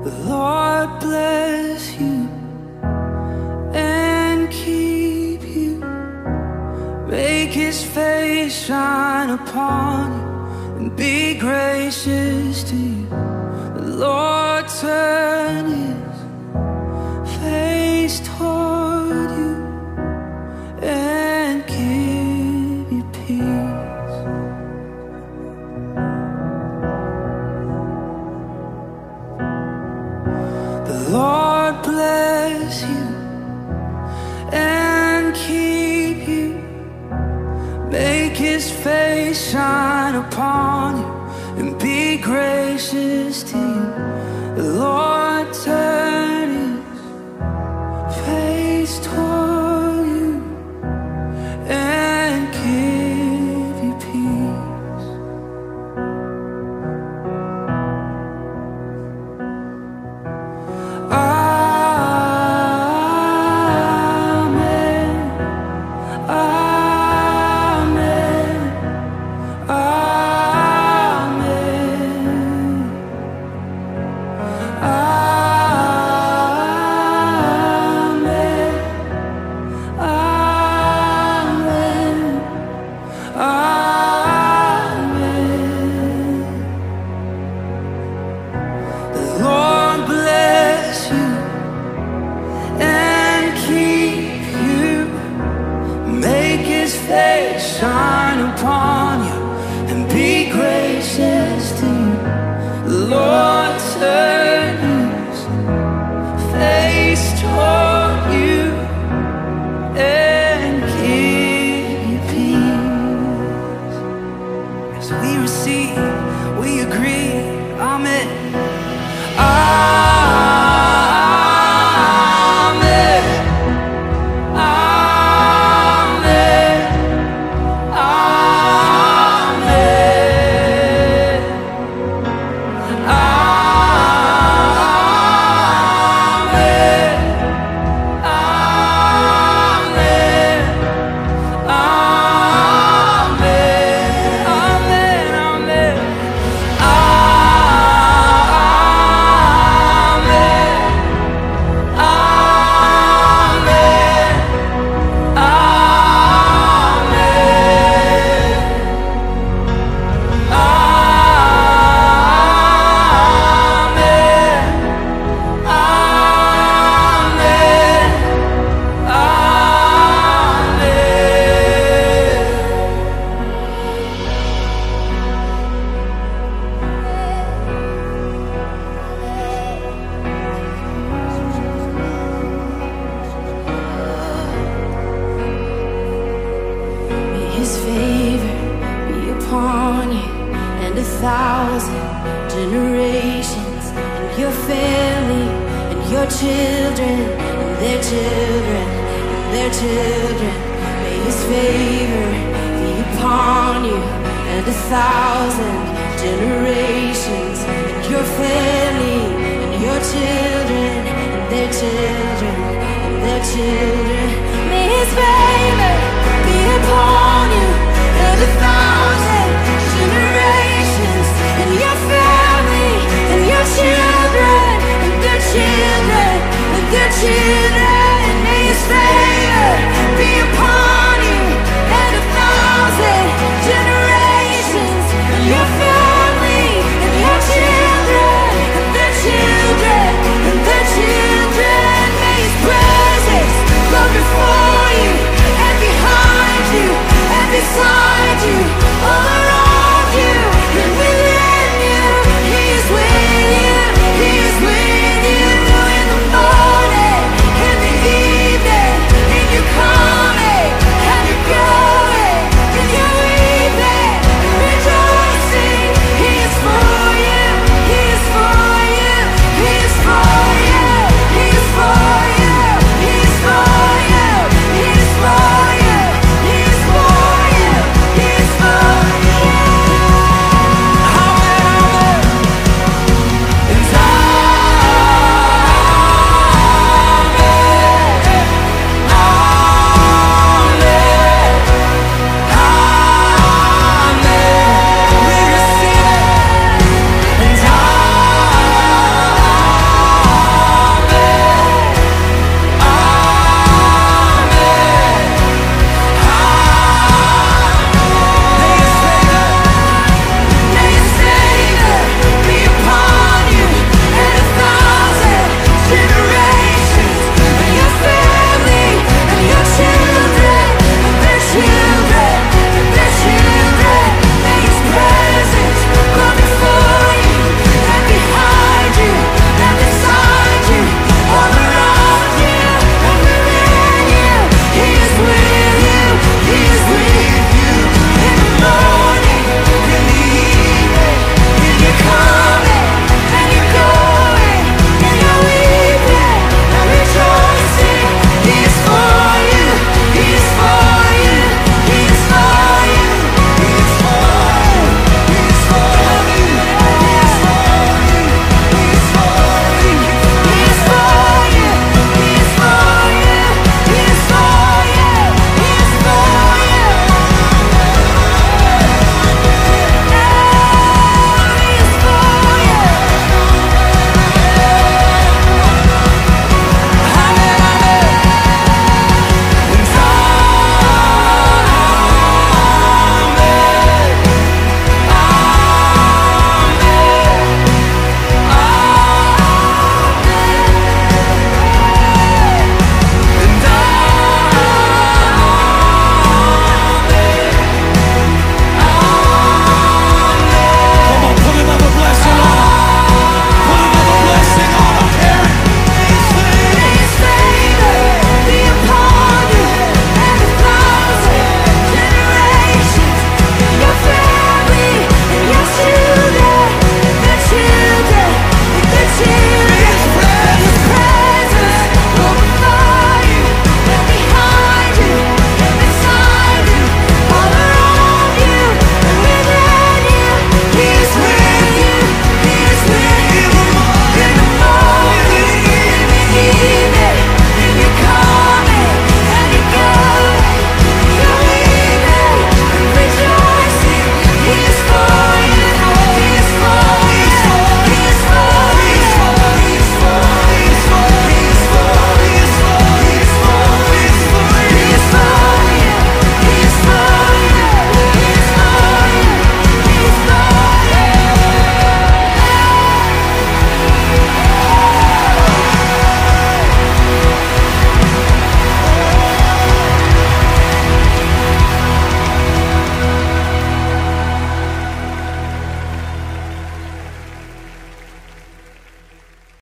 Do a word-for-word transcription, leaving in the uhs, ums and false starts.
The Lord bless you and keep you. Make His face shine upon you and be gracious to you. The Lord turn His face toward you and give you peace. The Lord bless you and keep you. Make His face shine upon you and be gracious to you. The Lord turn His face toward you and give you peace. Amen. Amen. Amen. Shine upon you and be gracious to you. The Lord turn His face toward you and give you peace. As we receive, we agree. Amen. His favor be upon you and a thousand generations, and your family and your children and their children and their children. May His favor be upon you and a thousand generations, and your family and your children and their children and their children. May His favor be upon you and a thousand generations, and your family and your children and their children and their children.